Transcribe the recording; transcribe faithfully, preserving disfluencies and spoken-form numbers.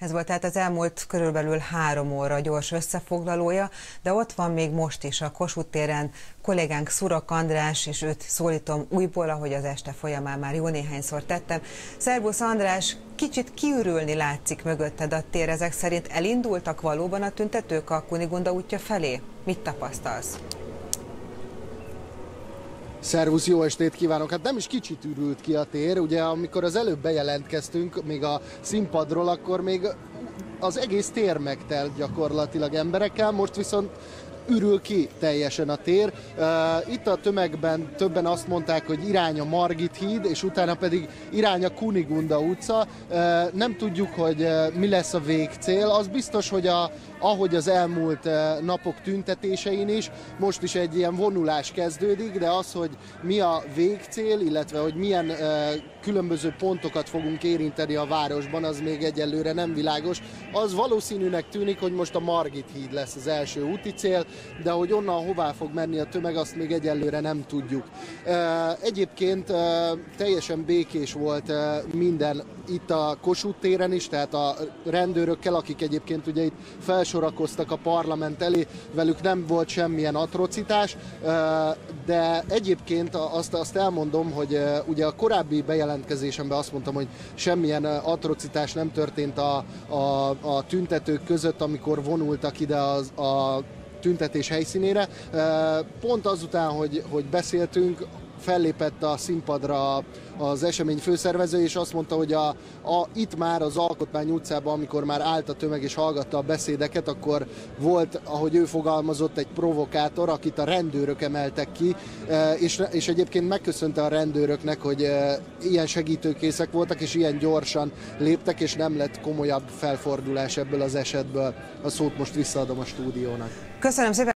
Ez volt tehát az elmúlt körülbelül három óra gyors összefoglalója, de ott van még most is a Kossuth téren kollégánk Szurok András, és őt szólítom újból, ahogy az este folyamán már jó néhányszor tettem. Szerbusz András, kicsit kiürülni látszik mögötted a tér, ezek szerint elindultak valóban a tüntetők a Kunigunda útja felé? Mit tapasztalsz? Szervusz, jó estét kívánok! Hát nem is kicsit ürült ki a tér, ugye amikor az előbb bejelentkeztünk még a színpadról, akkor még az egész tér megtelt gyakorlatilag emberekkel, most viszont ürül ki teljesen a tér. Itt a tömegben többen azt mondták, hogy irány a Margit híd, és utána pedig irány a Kunigunda utca. Nem tudjuk, hogy mi lesz a végcél. Az biztos, hogy a, ahogy az elmúlt napok tüntetésein is, most is egy ilyen vonulás kezdődik, de az, hogy mi a végcél, illetve hogy milyen különböző pontokat fogunk érinteni a városban, az még egyelőre nem világos. Az valószínűnek tűnik, hogy most a Margit híd lesz az első úti cél, de hogy onnan hová fog menni a tömeg, azt még egyelőre nem tudjuk. Egyébként teljesen békés volt minden itt a Kossuth téren is, tehát a rendőrökkel, akik egyébként ugye itt felsorakoztak a parlament elé, velük nem volt semmilyen atrocitás, de egyébként azt, azt elmondom, hogy ugye a korábbi bejelentkezésemben azt mondtam, hogy semmilyen atrocitás nem történt a, a, a tüntetők között, amikor vonultak ide az, a tüntetés helyszínére. Pont azután, hogy, hogy beszéltünk, fellépett a színpadra az esemény főszervező, és azt mondta, hogy a, a, itt már az Alkotmány utcában, amikor már állt a tömeg és hallgatta a beszédeket, akkor volt, ahogy ő fogalmazott, egy provokátor, akit a rendőrök emeltek ki, és, és egyébként megköszönte a rendőröknek, hogy ilyen segítőkészek voltak, és ilyen gyorsan léptek, és nem lett komolyabb felfordulás ebből az esetből. A szót most visszaadom a stúdiónak. Köszönöm szépen!